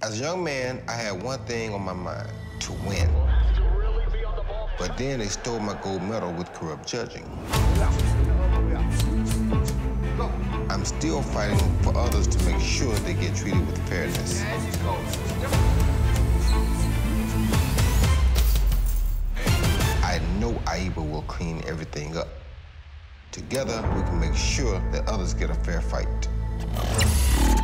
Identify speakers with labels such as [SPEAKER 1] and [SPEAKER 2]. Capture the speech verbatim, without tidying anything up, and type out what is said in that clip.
[SPEAKER 1] As a young man, I had one thing on my mind, to win. But then they stole my gold medal with corrupt judging. I'm still fighting for others to make sure they get treated with fairness. I know AIBA will clean everything up. Together, we can make sure that others get a fair fight.